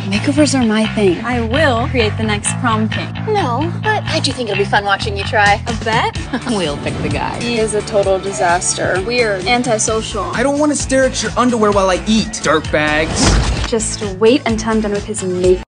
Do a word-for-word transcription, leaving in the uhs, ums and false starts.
Makeovers are my thing. I will create the next prom king. No, but I do think it'll be fun watching you try. A bet? We'll pick the guy. He is a total disaster. Weird, antisocial. I don't want to stare at your underwear while I eat, dirtbags. Just wait until I'm done with his makeup.